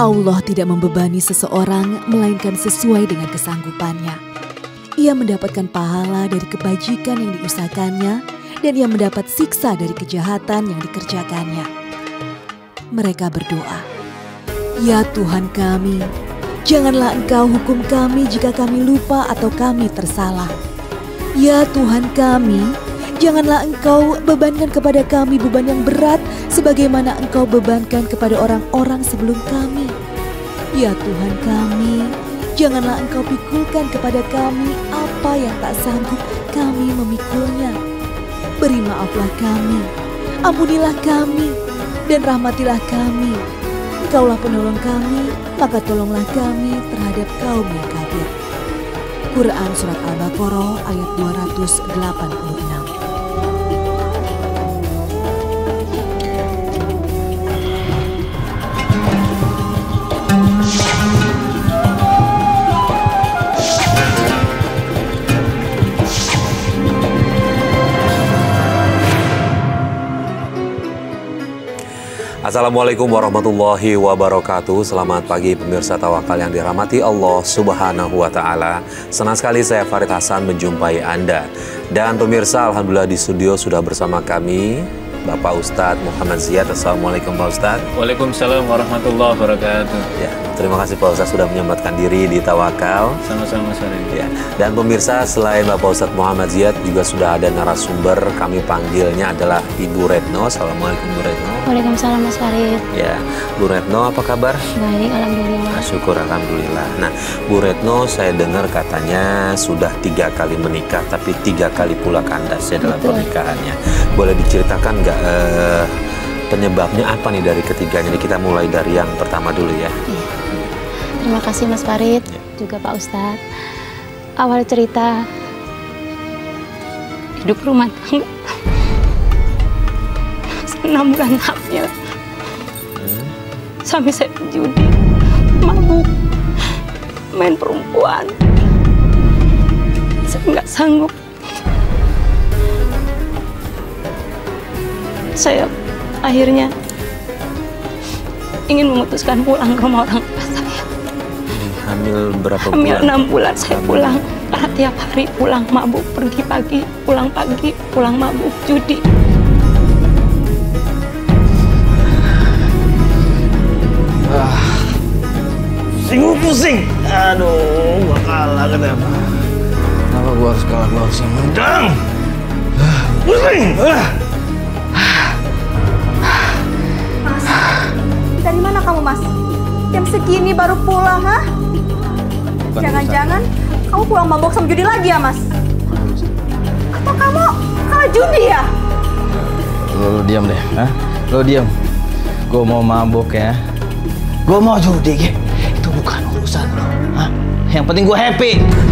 Allah tidak membebani seseorang melainkan sesuai dengan kesanggupannya. Ia mendapatkan pahala dari kebajikan yang diusahakannya dan ia mendapat siksa dari kejahatan yang dikerjakannya. Mereka berdoa, "Ya Tuhan kami, janganlah Engkau hukum kami jika kami lupa atau kami tersalah. Ya Tuhan kami, janganlah Engkau bebankan kepada kami beban yang berat sebagaimana Engkau bebankan kepada orang-orang sebelum kami. Ya Tuhan kami, janganlah Engkau pikulkan kepada kami apa yang tak sanggup kami memikulnya. Beri maaflah kami, ampunilah kami, dan rahmatilah kami. Engkaulah penolong kami, maka tolonglah kami terhadap kaum yang kafir." Quran Surat Al-Baqarah ayat 286. Assalamualaikum warahmatullahi wabarakatuh. Selamat pagi pemirsa Tawakal yang dirahmati Allah Subhanahu wa Ta'ala. Senang sekali saya Farid Hasan menjumpai Anda. Dan pemirsa, alhamdulillah di studio sudah bersama kami Bapak Ustadz Muhammad Ziyad. Assalamualaikum Pak Ustadz. Waalaikumsalam warahmatullahi wabarakatuh. Ya, terima kasih Pak Ustadz sudah menyempatkan diri di Tawakal. Sama-sama Mas Farid. Ya, dan pemirsa, selain Bapak Ustadz Muhammad Ziyad juga sudah ada narasumber. Kami panggilnya adalah Ibu Retno. Assalamualaikum Bu Retno. Waalaikumsalam Mas Farid. Ya, Bu Retno apa kabar? Baik, alhamdulillah. Syukur alhamdulillah. Nah, Bu Retno saya dengar katanya sudah 3 kali menikah, tapi 3 kali pula kandas ya dalam pernikahannya. Boleh diceritakan nggak penyebabnya apa nih dari ketiganya? Nih, kita mulai dari yang pertama dulu ya. Iya. Terima kasih Mas Farid, juga Pak Ustadz. Awal cerita hidup rumah tangga 6 bulan hamil. Suami saya judi, mabuk, main perempuan. Saya nggak sanggup. Saya akhirnya ingin memutuskan pulang ke rumah orang tua saya. Hamil berapa bulan? Hamil 6 bulan saya pulang. Karena tiap hari pulang mabuk, pergi pagi, pulang mabuk, judi. Pusing. Aduh, gua kalah kenapa? Kenapa gua harus kalah? Gua harus menang. Pusing. Mas, dari mana kamu Mas? Jam segini baru pulang, ha? Jangan-jangan kamu pulang mabok sama judi lagi ya Mas? Atau kamu kalah judi ya? Lo diam deh, ha? Lo diam. Gua mau mabok ya. Gua mau judi, itu bukan urusan lo, ha? Yang penting gua happy.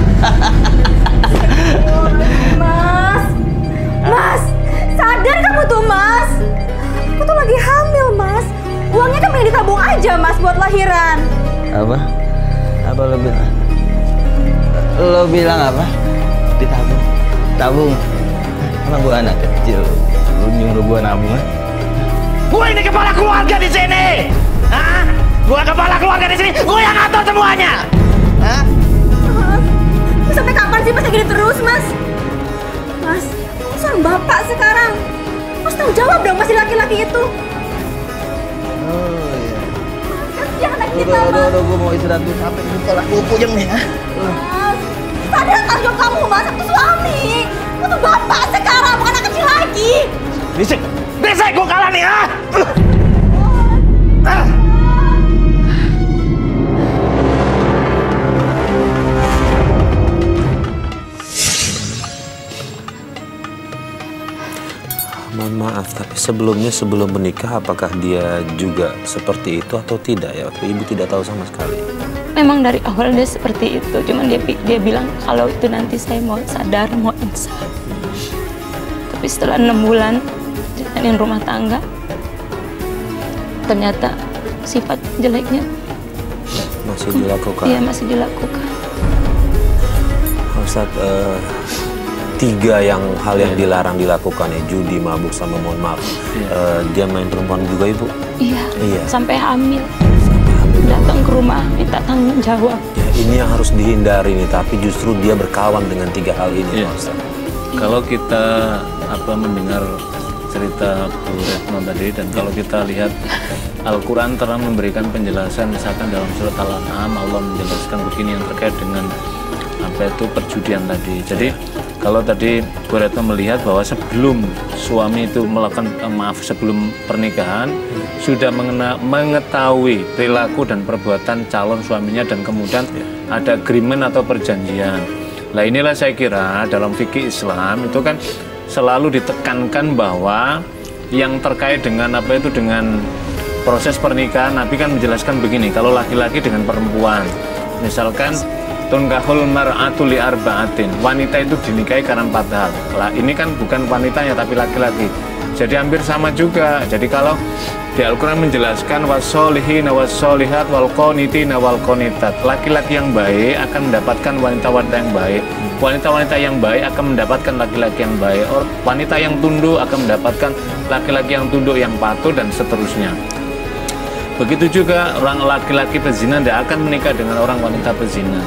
Mas, sadar kamu tuh Mas. Aku tuh lagi hamil Mas. Uangnya kan pengen ditabung aja Mas buat lahiran. Apa? Apa lo bilang? Lo bilang apa? Ditabung. Tabung. Emang gua anak kecil. Lo nyuruh gua nabung, ha? Gua ini kepala keluarga di sini. Hah? Gua kepala keluarga di sini. Gua yang ngatur semuanya. Hah? Mas, sampai kapan sih Mas kayak gini terus Mas? Mas, kamu seorang bapak sekarang. Mas tanggung jawab dong Mas, si laki-laki itu. Oh iya. Kasihan anak kita Mas. Udah, gua mau istirahat dulu sampai kepala gua puyeng nih, ha? Mas, sadar tanggung jawab kamu Mas, aku suami. Aku tuh bapak sekarang, bukan anak kecil lagi. Berisik! Berisik! Gua kalah nih, ha? Mohon maaf, tapi sebelum menikah apakah dia juga seperti itu atau tidak ya? Waktu Ibu tidak tahu sama sekali. Memang dari awal dia seperti itu, cuman dia bilang kalau itu nanti saya mau sadar, mau insaf. Tapi setelah 6 bulan jalanin rumah tangga, ternyata sifat jeleknya masih dilakukan. Iya, masih dilakukan. Ustaz, 3 hal yang dilarang dilakukan ya, judi, mabuk, sama mohon maaf. Dia main perempuan juga Ibu? Iya. Iya. Sampai hamil. Sampai hamil. Datang ke rumah minta tanggung jawab. Ya, ini yang harus dihindari nih, tapi justru dia berkawan dengan 3 hal ini, Pak Ustaz. Kalau kita mendengar cerita Bu Retno tadi, dan kalau kita lihat Al-Quran telah memberikan penjelasan, misalkan dalam surat Al-An'am Allah menjelaskan begini yang terkait dengan perjudian tadi. Jadi kalau tadi Bu Retno melihat bahwa sebelum suami itu melakukan sebelum pernikahan sudah mengetahui perilaku dan perbuatan calon suaminya, dan kemudian ada agreement atau perjanjian. Nah inilah saya kira dalam fikih Islam itu kan selalu ditekankan bahwa yang terkait dengan dengan proses pernikahan, Nabi kan menjelaskan begini, kalau laki-laki dengan perempuan, misalkan tunkahul mar'atu li arba'atin, wanita itu dinikahi karena 4 hal. Lah ini kan bukan wanitanya tapi laki-laki. Jadi hampir sama juga. Jadi kalau di Al-Quran menjelaskan wasolihina wasolihat walqonitina walqonitat, laki-laki yang baik akan mendapatkan wanita-wanita yang baik, wanita-wanita yang baik akan mendapatkan laki-laki yang baik, wanita yang tunduk akan mendapatkan laki-laki yang tunduk yang patuh, dan seterusnya. Begitu juga orang laki-laki pezina tidak akan menikah dengan orang wanita pezina.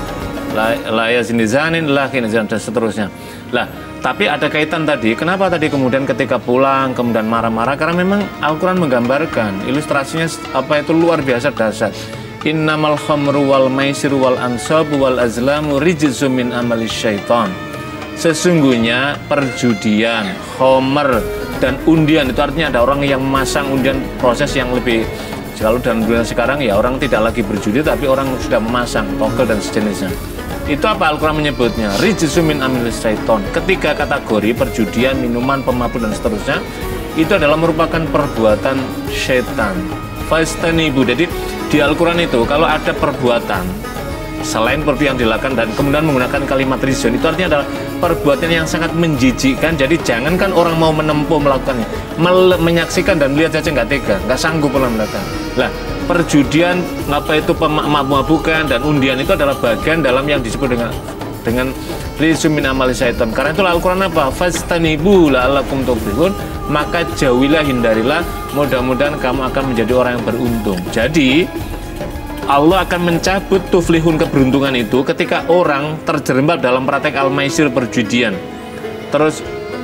La yazni zanin laki dan seterusnya. Lah, tapi ada kaitan tadi. Kenapa tadi kemudian ketika pulang kemudian marah-marah? Karena memang Al-Quran menggambarkan, ilustrasinya itu luar biasa dahsyat. Innamal khamru wal maisiru wal ansabu wal azlamu rijzum min amalis syaitan. Sesungguhnya perjudian, khamr dan undian itu artinya ada orang yang memasang undian, proses yang lebih. Kalau dalam dunia sekarang ya orang tidak lagi berjudi tapi orang sudah memasang togel dan sejenisnya. Itu apa Al-Quran menyebutnya? Rijzum min amalis syaitan. Ketiga kategori perjudian, minuman, pemabuk dan seterusnya itu adalah merupakan perbuatan syaitan. Fastanibu. Jadi di Al-Quran itu kalau ada perbuatan selain seperti yang dilakukan dan kemudian menggunakan kalimat rijzun, itu artinya adalah perbuatan yang sangat menjijikkan. Jadi jangankan orang mau menempuh melakukannya, menyaksikan dan melihat saja nggak tega, nggak sanggup melakukan. Lah, perjudian, mabuk-mabukan dan undian itu adalah bagian dalam yang disebut dengan rijzum min amali syaitan. Karena itu Al-Quran apa? Fastanibu la'allakum tuflihun, maka jauhilah, hindarilah, mudah-mudahan kamu akan menjadi orang yang beruntung. Jadi Allah akan mencabut tuflihun, keberuntungan itu ketika orang terjerembab dalam praktek al-maisir, perjudian. Terus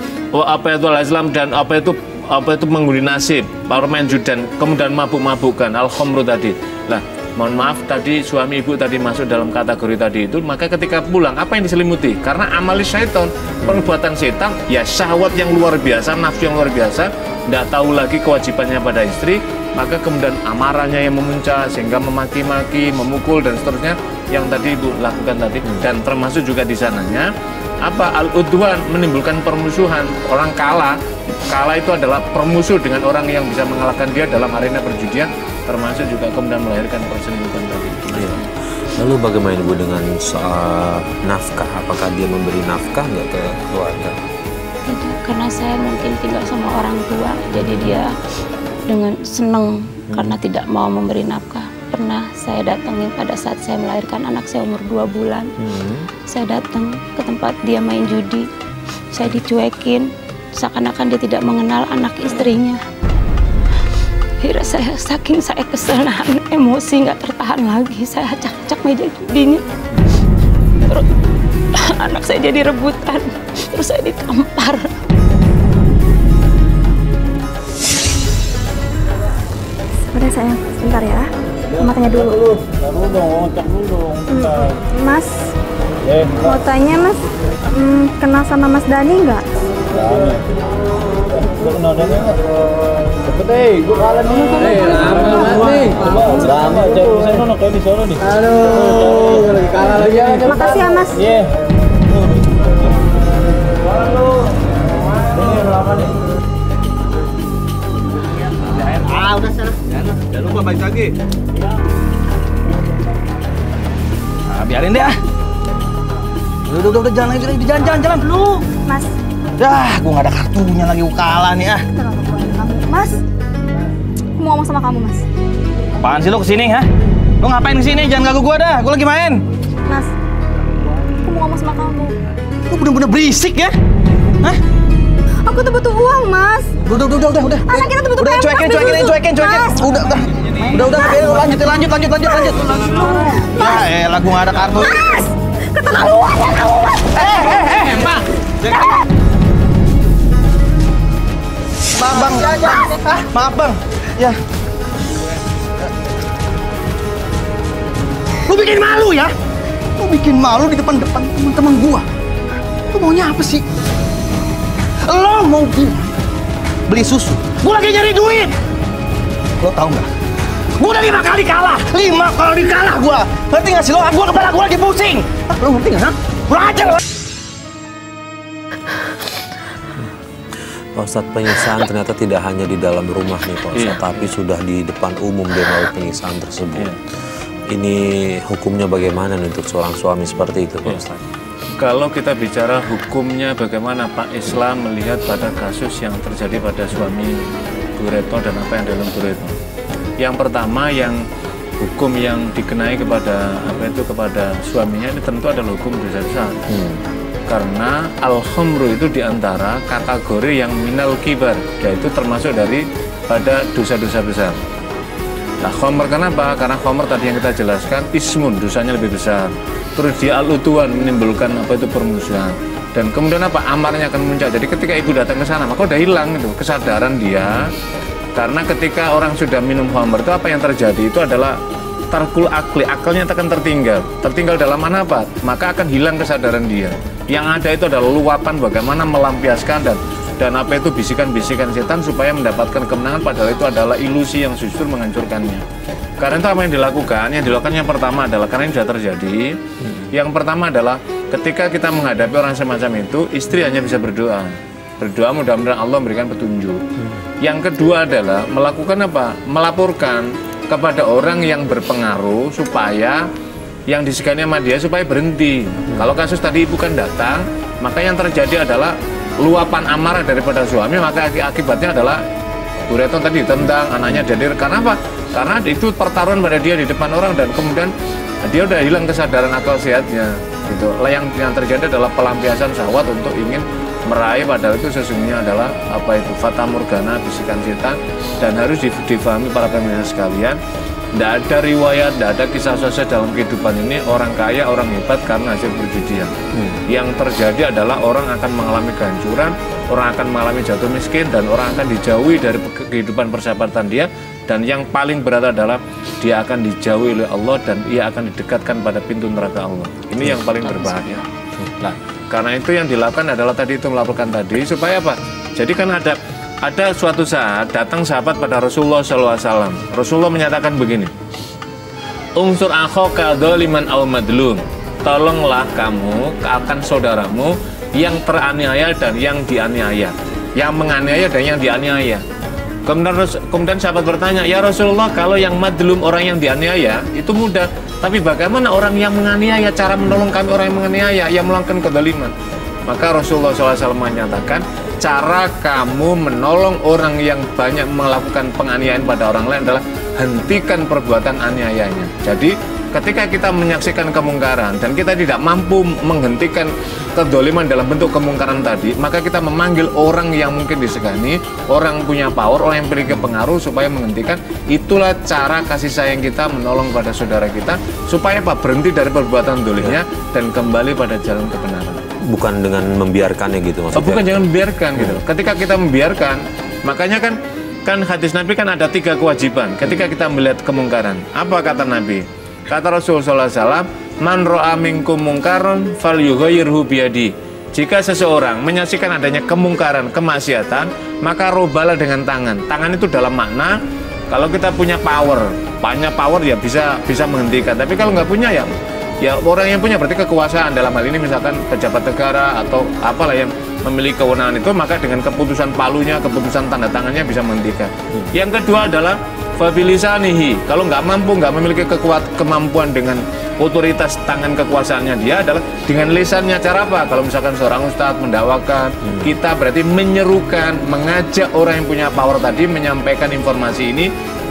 al-azlam dan apa itu mengundi nasib, permain judan, kemudian mabuk-mabukan, al-khamru tadi. Lah, mohon maaf tadi suami ibu tadi masuk dalam kategori tadi itu, maka ketika pulang apa yang diselimuti? Karena amalis syaitan, perbuatan setan, ya syahwat yang luar biasa, nafsu yang luar biasa, tidak tahu lagi kewajibannya pada istri, maka kemudian amarahnya yang memuncak sehingga memaki-maki, memukul dan seterusnya yang tadi ibu lakukan tadi. Dan termasuk juga di sananya apa, al-udwan, menimbulkan permusuhan. Orang kalah itu adalah permusuh dengan orang yang bisa mengalahkan dia dalam arena perjudian, termasuk juga kemudian melahirkan perselingkuhan tadi. Ya. Lalu bagaimana ibu dengan soal nafkah? Apakah dia memberi nafkah nggak ke keluarga? Tidak, karena saya mungkin tinggal sama orang tua, jadi dia dengan senang karena tidak mau memberi nafkah. Pernah saya datangin pada saat saya melahirkan anak saya umur 2 bulan. Saya datang ke tempat dia main judi. Saya dicuekin, seakan-akan dia tidak mengenal anak istrinya. Akhirnya saking saya kesel, nahan emosi nggak tertahan lagi, saya acak-acak meja judinya. Terus anak saya jadi rebutan, terus saya ditampar. Udah sayang, sebentar ya. Mama tanya dulu. Mas, mau tanya Mas, kenal sama Mas Dani nggak? Kenal Dani nggak? Cepet deh, gue kalah nih. Lama, cek di sana, kayak di sana nih. Aduh, lagi kalah lagi. Makasih ya Mas. Iya. Ini berapa nih? Udah sana. Jangan lupa balik lagi. Biarin deh ah. Udah jalan lagi, jalan lu. Mas. Dah, gua nggak ada kartunya lagi, gua kalah nih ah. Terlalu poin kamu. Mas, aku mau ngomong sama kamu Mas. Apaan sih lu kesini ha? Lu ngapain kesini? Jangan ganggu gua dah, gua lagi main. Mas, aku mau ngomong sama kamu. Lu bener-bener berisik ya? Hah? Aku Aku tuh butuh uang, Mas. Udah. Anak kita tuh butuh Udah, pempes, cuekin. Mas. Udah, lanjut. Ya, elah gua nggak ada kartu. Mas, keterlaluan ya kamu, Mas. Mbak. Maaf, Bang. Maaf, Bang. Ya. Lu bikin malu ya? Lu bikin malu di depan teman-teman gua. Lu maunya apa sih? Lo mau beli susu? Gua lagi nyari duit. Lo tahu nggak? Gua udah 5 kali kalah. 5 kali kalah gua. Ngerti nggak sih lo? Gua kepala gua lagi pusing. Lo ngerti nggak? Lo aja lo. Pak Ustadz, penyiksaan ternyata tidak hanya di dalam rumah nih Pak Ustadz, tapi sudah di depan umum dia melakukan penyiksaan tersebut. Ini hukumnya bagaimana untuk seorang suami seperti itu Pak Ustadz? Kalau kita bicara hukumnya bagaimana Pak Islam melihat pada kasus yang terjadi pada suami Bu Retno dan apa yang dalam Bu Retno. Yang pertama, yang hukum yang dikenai kepada kepada suaminya ini tentu adalah hukum dosa besar. Karena al-khamru itu diantara kategori yang minal kibar, yaitu termasuk dari pada dosa-dosa besar. Nah, khamr kenapa? Karena khamr tadi yang kita jelaskan ismun, dosanya lebih besar. Terus dia al-utuan, menimbulkan permusuhan. Dan kemudian amarnya akan muncul. Jadi ketika ibu datang ke sana, maka udah hilang itu kesadaran dia. Karena ketika orang sudah minum khamr itu apa yang terjadi itu adalah tarkul akli, akalnya akan tertinggal dalam mana apa? Maka akan hilang kesadaran dia. Yang ada itu adalah luapan bagaimana melampiaskan dan apa itu bisikan-bisikan setan supaya mendapatkan kemenangan, padahal itu adalah ilusi yang justru menghancurkannya. Karena itu apa yang dilakukan? Yang dilakukan yang pertama adalah, karena ini sudah terjadi, yang pertama adalah ketika kita menghadapi orang semacam itu, istri hanya bisa berdoa mudah-mudahan Allah memberikan petunjuk. Yang kedua adalah melakukan apa? Melaporkan kepada orang yang berpengaruh supaya yang disegani sama dia supaya berhenti. Kalau kasus tadi ibu kan datang, maka yang terjadi adalah luapan amarah daripada suami, maka akibatnya adalah Bu Retno tadi ditendang, anaknya jadi. Karena apa? Karena itu pertaruhan pada dia di depan orang dan kemudian dia udah hilang kesadaran akal sehatnya. Gitu. Yang terjadi adalah pelampiasan syahwat untuk ingin meraih, padahal itu sesungguhnya adalah fata morgana, bisikan setan. Dan harus difahami para pemirsa sekalian, tidak ada riwayat, tidak ada kisah sukses dalam kehidupan ini orang kaya, orang hebat karena hasil perjudian. Yang terjadi adalah orang akan mengalami kehancuran, orang akan mengalami jatuh miskin, dan orang akan dijauhi dari kehidupan persahabatan dia. Dan yang paling berat adalah dia akan dijauhi oleh Allah dan ia akan didekatkan pada pintu neraka Allah. Ini yang paling berbahaya. Nah, karena itu yang dilakukan adalah tadi itu melaporkan tadi supaya apa? Jadi kan ada suatu saat datang sahabat pada Rasulullah SAW. Rasulullah menyatakan begini, Unsur akhoka dzaliman aw madlum. Tolonglah kamu akan saudaramu yang teraniaya dan yang dianiaya, yang menganiaya dan yang dianiaya. Kemudian sahabat bertanya, ya Rasulullah, kalau yang madlum, orang yang dianiaya itu mudah, tapi bagaimana orang yang menganiaya, cara menolong kami orang yang menganiaya, yang melakukan kezaliman? Maka Rasulullah SAW menyatakan, cara kamu menolong orang yang banyak melakukan penganiayaan pada orang lain adalah hentikan perbuatan aniayanya. Jadi ketika kita menyaksikan kemungkaran dan kita tidak mampu menghentikan kedzaliman dalam bentuk kemungkaran tadi, maka kita memanggil orang yang mungkin disegani, orang punya power, orang yang memiliki pengaruh supaya menghentikan. Itulah cara kasih sayang kita menolong pada saudara kita supaya berhenti dari perbuatan dolimnya dan kembali pada jalan kebenaran. Bukan dengan membiarkannya gitu maksudnya? Bukan, jangan membiarkan gitu. Ketika kita membiarkan, makanya kan hadis Nabi kan ada 3 kewajiban ketika kita melihat kemungkaran. Apa kata Nabi? Kata Rasulullah SAW, man ro'a minkum mungkaron falyughayyirhu biyadi. Jika seseorang menyaksikan adanya kemungkaran, kemaksiatan, maka robalah dengan tangan. Tangan itu dalam makna, kalau kita punya power, banyak power ya bisa menghentikan. Tapi kalau nggak punya ya orang yang punya berarti kekuasaan, dalam hal ini misalkan pejabat negara atau apalah yang memiliki kewenangan itu, maka dengan keputusan palunya, keputusan tanda tangannya bisa menghentikan. Yang kedua adalah fabilisanihi. Kalau nggak memiliki kemampuan dengan otoritas tangan kekuasaannya, dia adalah dengan lisannya. Cara apa? Kalau misalkan seorang ustadz mendakwakan, kita berarti menyerukan, mengajak orang yang punya power tadi menyampaikan informasi ini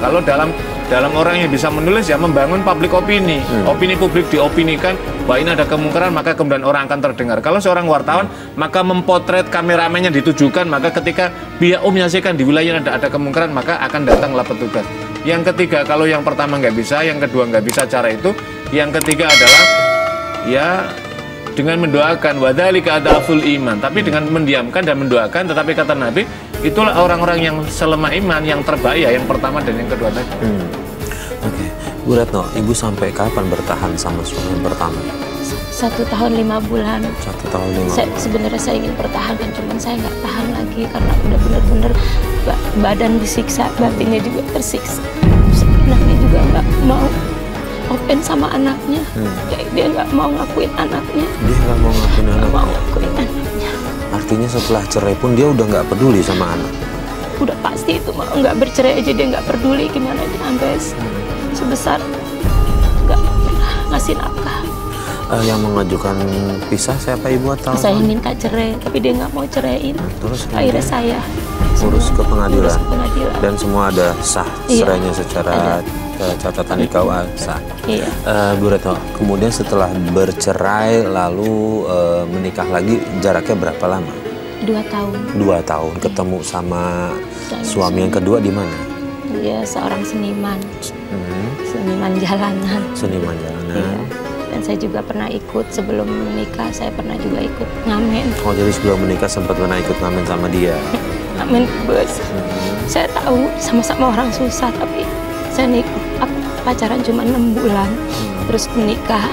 Kalau dalam orang yang bisa menulis ya membangun public opini. Opini publik diopinikan bahwa ini ada kemungkaran, maka kemudian orang akan terdengar. Kalau seorang wartawan maka mempotret, kameramennya ditujukan, maka ketika pihak menyaksikan di wilayah ada kemungkaran, maka akan datanglah petugas. Yang ketiga, kalau yang pertama nggak bisa, yang kedua nggak bisa cara itu, yang ketiga adalah ya dengan mendoakan, wadzalika adaful iman, tapi dengan mendiamkan dan mendoakan. Tetapi kata Nabi, itulah orang-orang yang selemah iman, yang terbaik, yang pertama dan yang kedua tadi. Oke, Bu Retno, Ibu sampai kapan bertahan sama suami yang pertama? 1 tahun 5 bulan. 1 tahun 5 bulan. Sebenarnya saya ingin pertahankan, cuman saya nggak tahan lagi karena udah bener-bener badan disiksa, batinnya juga tersiksa. Anaknya juga nggak mau open sama anaknya, dia nggak mau ngakuin anaknya. Dia nggak mau ngakuin anaknya. Mau ngakuin anaknya. Artinya setelah cerai pun dia udah nggak peduli sama anak. Udah pasti itu mau nggak bercerai aja dia nggak peduli gimana dia sampai sebesar nggak pernah ngasih nafkah. Yang mengajukan pisah siapa Ibu atau? Saya minta cerai tapi dia nggak mau ceraiin. Terus akhirnya saya urus ke pengadilan. Urus ke pengadilan. Dan semua ada sah cerainya secara catatan di KUA sah. Iya. Bu Retno, kemudian setelah bercerai lalu menikah lagi, jaraknya berapa lama? 2 tahun. 2 tahun. Ketemu sama suami yang kedua di mana? Dia seorang seniman. Seniman jalanan. Seniman jalanan. Iya. Dan saya juga pernah ikut sebelum menikah, saya pernah juga ikut ngamen. Oh, jadi sebelum menikah sempat pernah ikut ngamen sama dia? Ngamen bus. Saya tahu sama-sama orang susah, tapi saya pacaran cuma 6 bulan, terus menikah.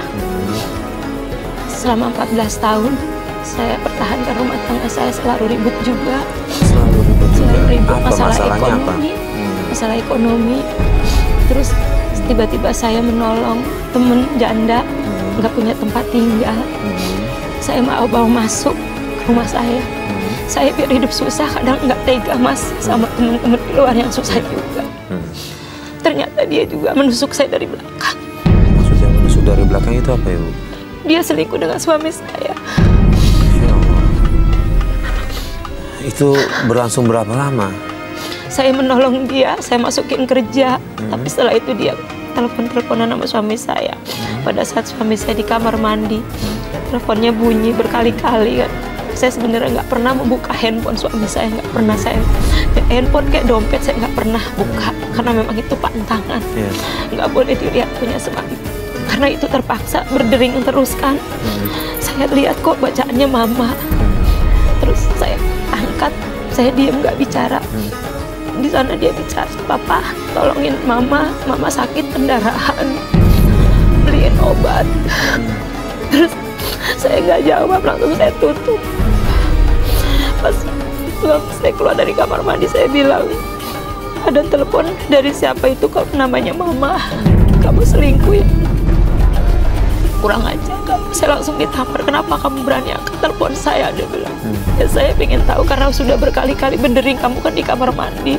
Selama 14 tahun, saya pertahankan rumah tangga saya, selalu ribut juga. Selalu ribut juga? Ribut Apa masalahnya ekonomi, apa? Masalah ekonomi. Terus tiba-tiba saya menolong temen janda, nggak punya tempat tinggal. Saya mau bawa masuk ke rumah saya. Saya biar hidup susah, kadang nggak tega Mas sama teman-teman di luar yang susah juga. Ternyata dia juga menusuk saya dari belakang. Maksudnya menusuk dari belakang itu apa Ibu? Dia selingkuh dengan suami saya. Ya Allah. Itu berlangsung berapa lama? Saya menolong dia, saya masukin kerja. Tapi setelah itu dia telepon-teleponan sama suami saya. Pada saat suami saya di kamar mandi, teleponnya bunyi berkali-kali kan. Saya sebenarnya nggak pernah membuka handphone suami saya, nggak pernah saya. Handphone kayak dompet saya nggak pernah buka karena memang itu pantangan, nggak boleh dilihat punya suami. Karena itu terpaksa berdering terus kan. Saya lihat kok bacaannya mama. Terus saya angkat, saya diam nggak bicara. Di sana dia bicara, papa tolongin mama sakit pendarahan, beliin obat. Terus saya nggak jawab, langsung saya tutup. Pas saya keluar dari kamar mandi, saya bilang, ada telepon dari siapa itu, kok namanya mama, kamu selingkuh ya? Kurang aja kamu. Saya langsung ditampar, kenapa kamu berani angkat telepon saya, dia bilang. Ya saya pengen tahu karena sudah berkali-kali berdering, kamu kan di kamar mandi.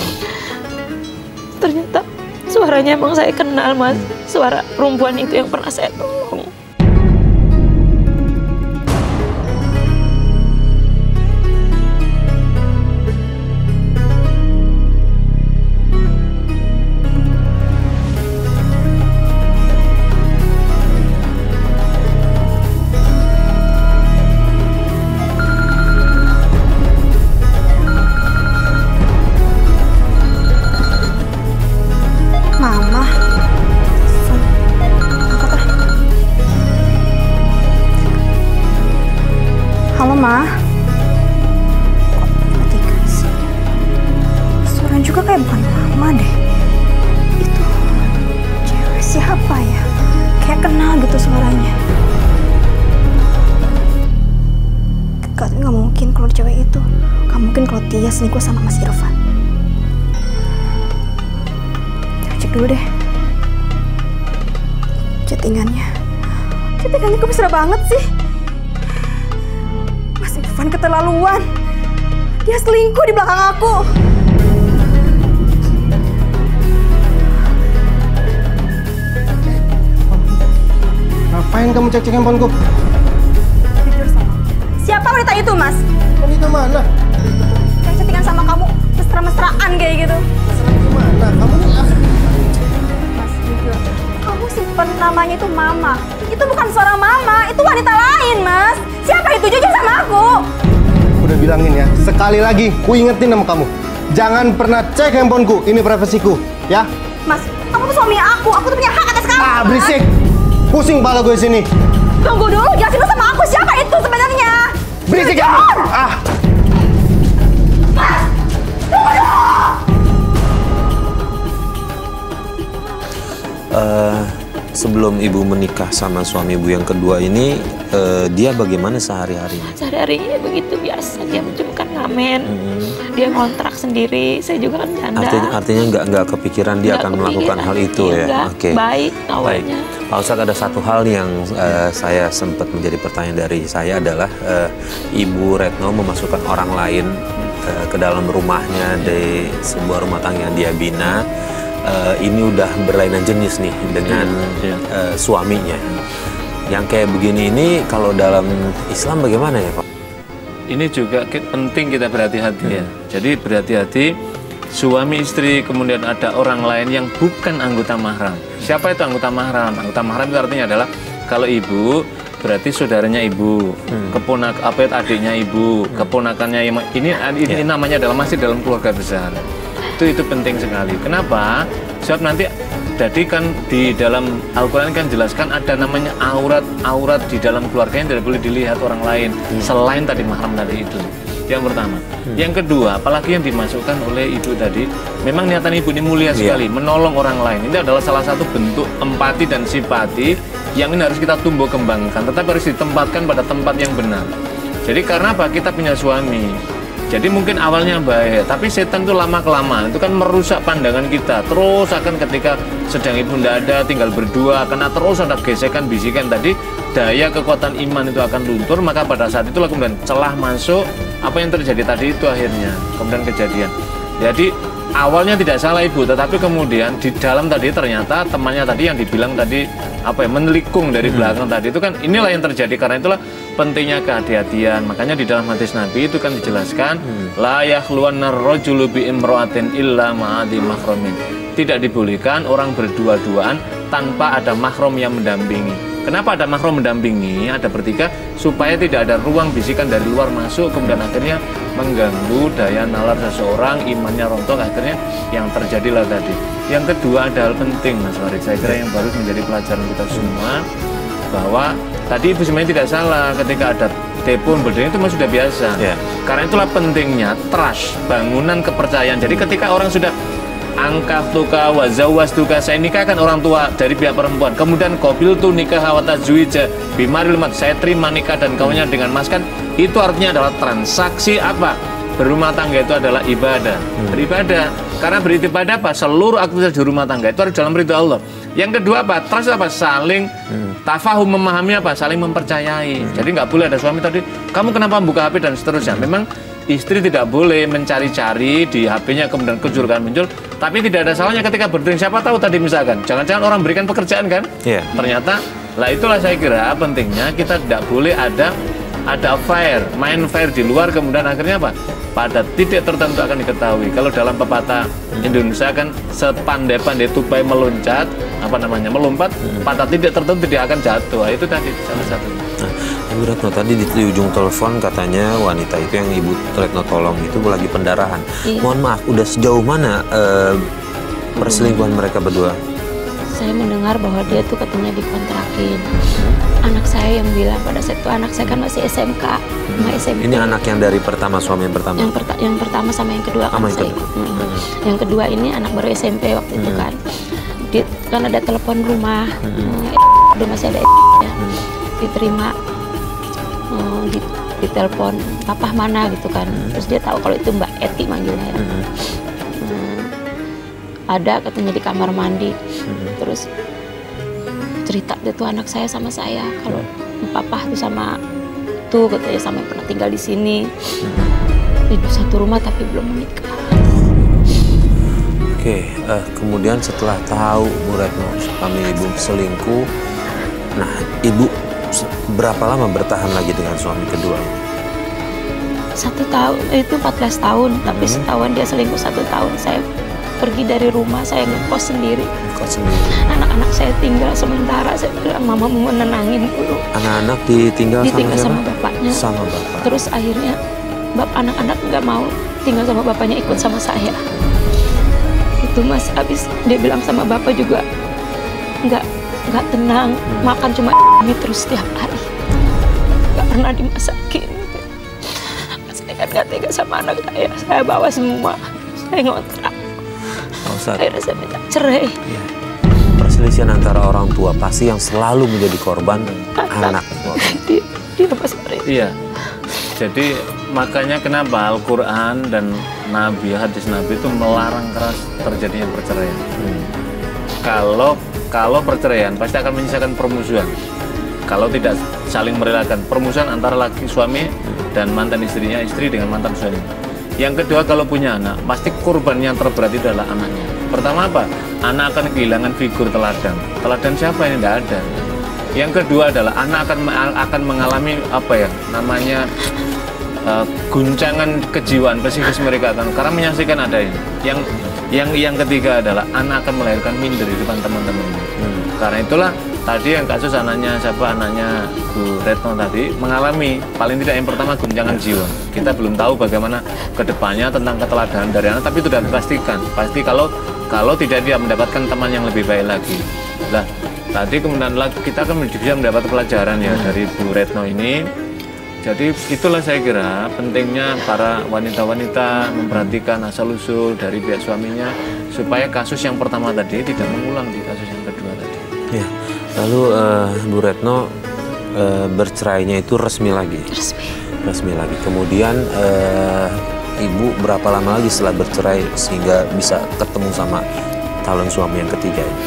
Ternyata suaranya emang saya kenal Mas, suara perempuan itu yang pernah saya tolong. Halo, Ma. Kok matikan sih? Suaranya juga kayak bukan Mama deh. Itu cewek siapa ya? Kayak kenal gitu suaranya. Nggak mungkin kalau cewek itu. Nggak mungkin kalau Tia selingkuh sama Mas Irfan. Cek dulu deh. Chattingannya kok mesra banget sih. Mas Irfan keterlaluan. Dia selingkuh di belakang aku. Ngapain kamu cek handphoneku? Jujur sama. Siapa wanita itu, Mas? Wanita mana? Yang chattingan sama kamu mesra-mesraan kayak gitu. Mesra gimana? Kamu nih Kamu simpen namanya itu Mama. Itu bukan seorang Mama, itu wanita lain, Mas. Siapa itu? Jujur sama aku. Udah bilangin ya, sekali lagi ku ingetin sama kamu. Jangan pernah cek handphoneku, ini privasiku, ya? Mas, kamu tuh suami aku tuh punya hak atas kamu. Ah, berisik! Pusing kepala gue sini. Tunggu dulu, jelasin dulu sama aku siapa itu sebenarnya. Berisik ya! Ah! Mas, tunggu dulu! Sebelum ibu menikah sama suami ibu yang kedua ini, dia bagaimana sehari-harinya? Sehari-harinya begitu biasa, dia mencukupkan ngamen, dia ngontrak sendiri, saya juga kan janda. Artinya nggak kepikiran dia akan melakukan hal itu ya? Oke. Baik awalnya. Pak Ustadz, ada satu hal yang saya sempat menjadi pertanyaan dari saya adalah Ibu Retno memasukkan orang lain ke dalam rumahnya di sebuah rumah tangga yang dia bina. Ini udah berlainan jenis nih dengan suaminya. Yang kayak begini ini kalau dalam Islam bagaimana ya Pak? Ini juga penting kita berhati-hati ya. Jadi berhati-hati, suami istri kemudian ada orang lain yang bukan anggota mahram. Siapa itu anggota mahram? Anggota mahram itu artinya adalah kalau ibu berarti saudaranya ibu, adiknya ibu, keponakannya ini namanya adalah masih dalam keluarga besar. Itu penting sekali. Kenapa? Sebab nanti jadi kan di dalam Al-Quran kan jelaskan ada namanya aurat di dalam keluarga yang tidak boleh dilihat orang lain selain tadi mahram tadi itu. Yang pertama. Yang kedua, apalagi yang dimasukkan oleh ibu tadi, memang niatan ibu ini mulia sekali, menolong orang lain. Ini adalah salah satu bentuk empati dan simpati yang ini harus kita tumbuh kembangkan, tetapi harus ditempatkan pada tempat yang benar. Jadi karena apa? Kita punya suami. Jadi mungkin awalnya baik, tapi setan itu lama-kelamaan itu kan merusak pandangan kita. Terus akan ketika sedang ibu tidak ada, tinggal berdua, karena terus ada gesekan, bisikan tadi, daya kekuatan iman itu akan luntur. Maka pada saat itulah kemudian celah masuk, apa yang terjadi tadi itu akhirnya kemudian kejadian. Jadi awalnya tidak salah ibu, tetapi kemudian di dalam tadi ternyata temannya tadi yang dibilang tadi menelikung dari belakang tadi itu kan inilah yang terjadi. Karena itulah pentingnya kehati-hatian. Makanya di dalam hadis Nabi itu kan dijelaskan la yakhluwannar rajulu bi imra'atin illa ma'adhi mahramin. Tidak dibolehkan orang berdua-duaan tanpa ada mahram yang mendampingi. Kenapa ada mahram mendampingi? Ada bertiga supaya tidak ada ruang bisikan dari luar masuk kemudian akhirnya mengganggu daya nalar seseorang, imannya rontok, akhirnya yang terjadilah tadi. Yang kedua ada hal penting Mas Farid, saya kira yang baru menjadi pelajaran kita semua, bahwa tadi ibu sebenarnya tidak salah ketika ada telepon berdering itu sudah biasa. Karena itulah pentingnya trust, bangunan kepercayaan. Jadi ketika orang sudah angkaf tuka wazawas tuka, saya nikahkan orang tua dari pihak perempuan, kemudian qabil tu nikah wa tazwija bimaril mat, saya terima nikah dan kawinnya dengan mas, kan itu artinya adalah transaksi apa? Berumah tangga itu adalah ibadah, beribadah. Karena beribadah apa? Seluruh aktivitas di rumah tangga itu harus dalam ridho Allah. Yang kedua apa? Trust apa? Saling tafahum, memahami apa? Saling mempercayai. Jadi nggak boleh ada suami tadi, kamu kenapa buka HP dan seterusnya. Memang istri tidak boleh mencari-cari di HP-nya kemudian kejurkan muncul. Tapi tidak ada salahnya ketika berdering. Siapa tahu tadi misalkan, jangan-jangan orang berikan pekerjaan kan? Ternyata, lah itulah saya kira pentingnya kita tidak boleh ada affair, main fair di luar kemudian akhirnya apa? Pada titik tertentu akan diketahui. Kalau dalam pepatah Indonesia kan sepandai-pandai tupai melompat, pada titik tertentu dia akan jatuh. Itu tadi salah satunya. Nah, Ibu Retno tadi di ujung telepon katanya wanita itu yang Ibu Retno tolong itu lagi pendarahan. Mohon maaf, udah sejauh mana perselingkuhan mereka berdua? Saya mendengar bahwa dia tuh katanya dikontrakin. Anak saya yang bilang pada saat itu, anak saya kan masih SMK, SMP. Ini anak yang dari pertama, suami yang pertama? Yang pertama sama yang kedua kan saya ikut. Yang kedua ini anak baru SMP waktu itu kan. Kan ada telepon rumah, udah masih ada ya. Diterima, di telepon, papa mana gitu kan. Terus dia tahu kalau itu Mbak Eti manggilnya ya. Ada katanya di kamar mandi. Terus cerita itu anak saya sama saya kalau papa tuh sama tuh katanya sama pernah tinggal di sini. Hidup satu rumah tapi belum menikah. Oke, kemudian setelah tahu Bu Retno suami Ibu selingkuh, nah Ibu berapa lama bertahan lagi dengan suami kedua ini? 1 tahun, itu 14 tahun, tapi setahun dia selingkuh 1 tahun. Saya pergi dari rumah, saya ngekos sendiri. Ngekos sendiri. Anak-anak saya tinggal sementara. Saya bilang mama mau menenangin dulu. Anak-anak ditinggal sama bapaknya. Sama bapak. Terus akhirnya anak-anak nggak mau tinggal sama bapaknya, ikut sama saya. Itu Mas, habis dia bilang sama bapak juga nggak tenang, makan cuma ini terus setiap hari, nggak pernah dimasakin. Saya kan nggak tega sama anak saya bawa semua, saya ngontrak. Akhirnya saya minta cerai. Ya. Perselisihan antara orang tua pasti yang selalu menjadi korban anak. Dia Mas Farid. Iya. Jadi makanya kenapa Al-Quran dan hadis Nabi itu melarang keras terjadinya perceraian. Kalau perceraian pasti akan menyisakan permusuhan. Kalau tidak saling merelakan, permusuhan antara laki suami dan mantan istrinya, istri dengan mantan suami. Yang kedua, kalau punya anak, pasti korban yang terberat itu adalah anaknya. Pertama apa? Anak akan kehilangan figur teladan. Teladan siapa ini? Tidak ada. Yang kedua adalah anak akan mengalami namanya guncangan kejiwaan, psikis mereka karena menyaksikan ada ini. Yang ketiga adalah anak akan melahirkan minder di depan teman-temannya. Karena itulah tadi yang kasus anaknya Bu Retno tadi mengalami paling tidak yang pertama guncangan jiwa. Kita belum tahu bagaimana kedepannya tentang keteladanan dari anak, tapi itu sudah dipastikan. Pasti kalau tidak dia mendapatkan teman yang lebih baik lagi. Nah, tadi kemudian kita akan bisa mendapat pelajaran ya dari Bu Retno ini. Jadi itulah saya kira pentingnya para wanita-wanita memperhatikan asal-usul dari pihak suaminya supaya kasus yang pertama tadi tidak mengulang di kasus yang kedua tadi. Ya, lalu Bu Retno bercerainya itu resmi lagi? Resmi lagi. Kemudian Ibu berapa lama lagi setelah bercerai sehingga bisa ketemu sama calon suami yang ketiga ini?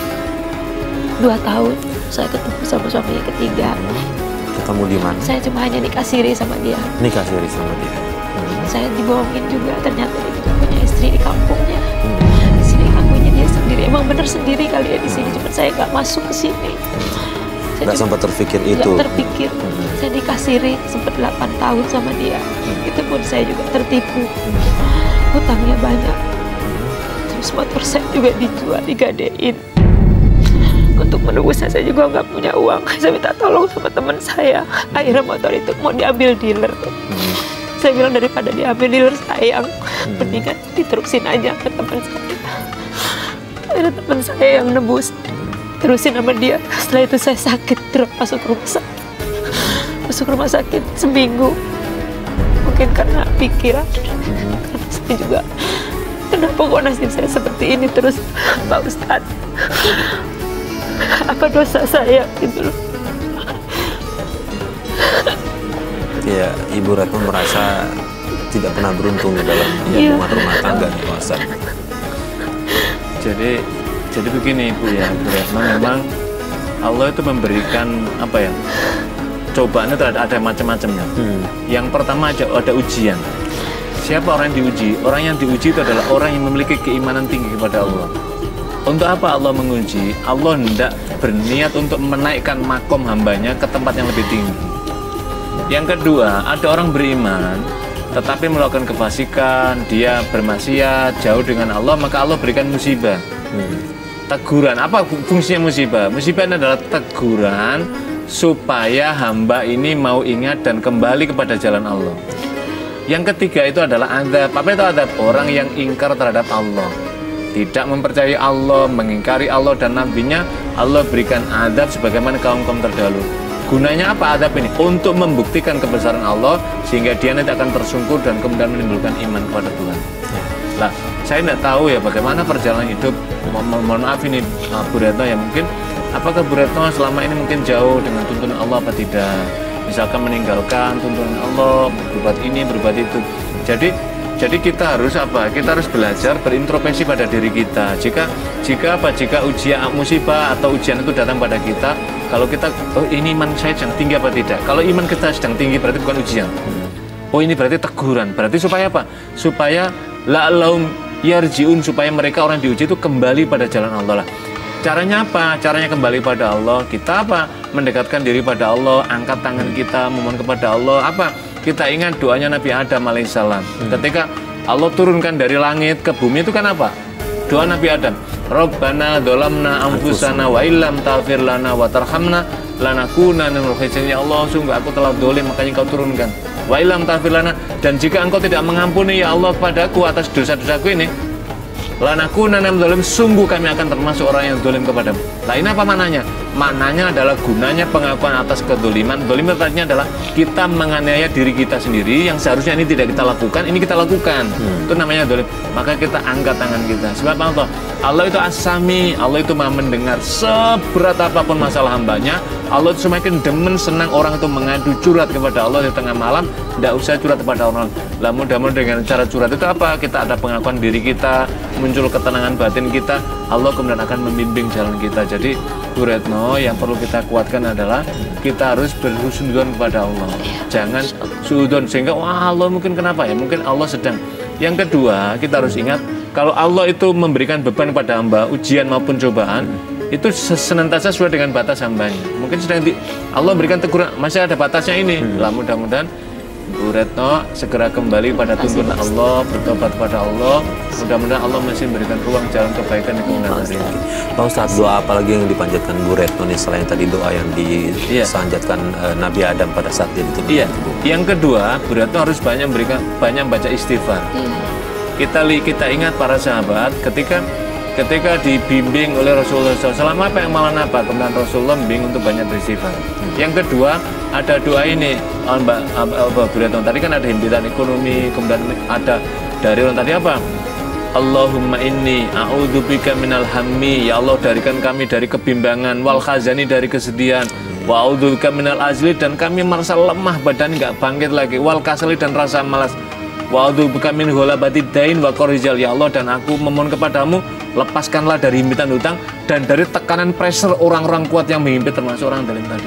2 tahun saya ketemu sama suami yang ketiga. Ketemu di mana? Saya cuma hanya nikah siri sama dia. Nikah siri sama dia. Saya dibohongin juga, ternyata dia juga punya istri di kampungnya. Di sini kampungnya dia sendiri, emang bener sendiri kali ya di sini. Cuma saya nggak masuk ke sini. Nggak sempat terpikir itu. Nggak terpikir. Saya nikah siri sempat 8 tahun sama dia. Itu pun saya juga tertipu. Hutangnya banyak. Terus motor saya juga dijual, digadein. Untuk menebusnya saya juga nggak punya uang. Saya minta tolong sama teman saya. Akhirnya motor itu mau diambil dealer. Saya bilang daripada diambil dealer sayang, mendingan diterusin aja ke teman saya. Akhirnya teman saya yang nebus, terusin sama dia. Setelah itu saya sakit, terus masuk rumah sakit. Masuk rumah sakit seminggu. Mungkin karena pikiran. Karena saya juga, kenapa kok nasib saya seperti ini terus, Pak Ustadz? Apa dosa saya gitu loh. Ya, Ibu Retno merasa tidak pernah beruntung di dalam hubungan rumah tangga nih, Pak Ustadz. Jadi begini Ibu ya, Bu Retno, memang Allah itu memberikan cobaan itu ada macam-macamnya. Yang pertama ada ujian. Siapa orang yang diuji? Orang yang diuji itu adalah orang yang memiliki keimanan tinggi kepada Allah. Untuk apa Allah menguji? Allah hendak berniat untuk menaikkan makom hambanya ke tempat yang lebih tinggi. Yang kedua, ada orang beriman tetapi melakukan kefasikan, dia bermaksiat, jauh dengan Allah, maka Allah berikan musibah. Teguran. Apa fungsinya musibah? Musibah adalah teguran supaya hamba ini mau ingat dan kembali kepada jalan Allah. Yang ketiga itu adalah azab. Apa itu azab? Orang yang ingkar terhadap Allah, tidak mempercayai Allah, mengingkari Allah dan nabinya, Allah berikan azab sebagaimana kaum-kaum terdahulu. Gunanya apa azab ini? Untuk membuktikan kebesaran Allah sehingga dia nanti akan tersungkur dan kemudian menimbulkan iman kepada Tuhan. Lah, saya tidak tahu ya bagaimana perjalanan hidup. Mohon maaf ini Bu Retno ya, mungkin apakah Bu Retno selama ini mungkin jauh dengan tuntunan Allah apa tidak? Misalkan meninggalkan tuntunan Allah, berbuat ini, berbuat itu. Jadi kita harus apa? Kita harus belajar berintrospeksi pada diri kita. Jika ujian musibah atau ujian itu datang pada kita, kalau kita ini iman saya sedang tinggi apa tidak? Kalau iman kita sedang tinggi berarti bukan ujian. Oh ini berarti teguran. Berarti supaya apa? Supaya la'allahum yarji'un, supaya mereka orang diuji itu kembali pada jalan Allah lah. Caranya apa? Caranya kembali pada Allah. Kita apa? Mendekatkan diri pada Allah, angkat tangan kita, memohon kepada Allah. Apa? Kita ingat doanya Nabi Adam alaihissalam. Ketika Allah turunkan dari langit ke bumi itu kan apa? doa Nabi Adam. Rabbana dzalamna anfusana wa illam taghfir lana wa tarhamna lanakunanna minal khasirin. Ya Allah, sungguh aku telah dolim, makanya Engkau turunkan. Wa illam taghfir lana, dan jika Engkau tidak mengampuni ya Allah padaku atas dosa-dosaku ini, lanakunanna minal dzalimin, sungguh kami akan termasuk orang yang dolim kepadamu. Nah, ini apa maknanya? Maknanya adalah gunanya pengakuan atas kedoliman. Dolim artinya adalah kita menganiaya diri kita sendiri yang seharusnya ini tidak kita lakukan, ini kita lakukan. Itu namanya dolim. Maka kita angkat tangan kita. Sebab Allah itu as-sami, Allah itu maha mendengar seberat apapun masalah hambanya. Allah itu semakin demen, senang orang itu mengadu curhat kepada Allah di tengah malam. Tidak usah curhat kepada orang. Lah mudah-mudahan dengan cara curhat itu apa? Kita ada pengakuan diri kita, muncul ketenangan batin kita, Allah kemudian akan membimbing jalan kita. Jadi Bu Retno, yang perlu kita kuatkan adalah kita harus berhusnudzon kepada Allah. Jangan suudzon sehingga wah Allah mungkin kenapa ya? Mungkin Allah sedang. Yang kedua, kita harus ingat kalau Allah itu memberikan beban kepada hamba, ujian maupun cobaan, itu senantiasa sesuai dengan batas hambanya. Mungkin sedang Allah memberikan teguran, masih ada batasnya ini. Lah mudah-mudahan Bu Retno segera kembali pada tuntunan Allah, bertobat pada Allah. Mudah-mudahan Allah masih memberikan ruang jalan kebaikan di kemudian hari. Pak Ustadz, doa apa lagi yang dipanjatkan Bu Retno nih selain tadi doa yang disanjatkan Nabi Adam pada saat dia dituntut? Iya. Yang kedua, Bu Retno harus banyak baca istighfar. Kita ingat para sahabat ketika dibimbing oleh Rasulullah SAW, selama apa yang malah apa, kemudian Rasulullah membimbing untuk banyak beristighfar. Yang kedua, ada doa ini, Mbak Bu Retno, tadi kan ada himpitan ekonomi, kemudian ada dari orang tadi apa? Allahumma inni a'udzubika minal hammi, ya Allah darikan kami dari kebimbangan, wal khazani dari kesedihan, wa a'udzubika minal azli, dan kami merasa lemah badan nggak bangkit lagi, wal kasali, dan rasa malas, wa a'udzubika min ghalabatid dain wa qarizal, ya Allah dan aku memohon kepadamu lepaskanlah dari himpitan hutang dan dari tekanan pressure orang-orang kuat yang menghimpit termasuk orang dalam tadi.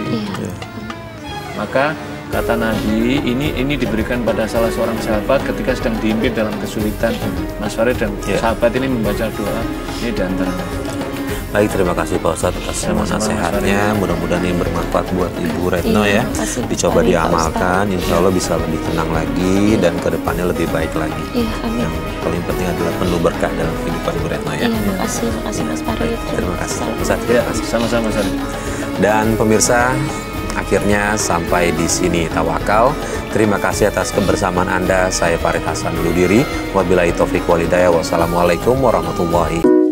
Maka kata Nabi, ini diberikan pada salah seorang sahabat ketika sedang dihimpit dalam kesulitan. Mas Farid dan sahabat ini membaca doa ini di antaranya. Baik, terima kasih Pak Ustadz atas semua nasihatnya. Mudah-mudahan ini bermanfaat buat Ibu Retno ya. Dicoba diamalkan, insya Allah bisa lebih tenang lagi dan kedepannya lebih baik lagi. Yang paling penting adalah penuh berkah dalam kehidupan Ibu Retno ya. Terima kasih Mas Farid. Terima kasih Pak Ustadz. Terima kasih. Sama-sama Mas Farid. Dan pemirsa, akhirnya sampai di sini Tawakal. Terima kasih atas kebersamaan Anda. Saya Farid Hasan undur diri. Wabillahi taufiq wal hidayah. Wassalamualaikum warahmatullahi wabarakatuh.